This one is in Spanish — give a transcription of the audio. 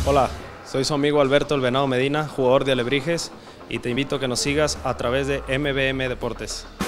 Hola, soy su amigo Alberto El Venado Medina, jugador de Alebrijes, y te invito a que nos sigas a través de MBM Deportes.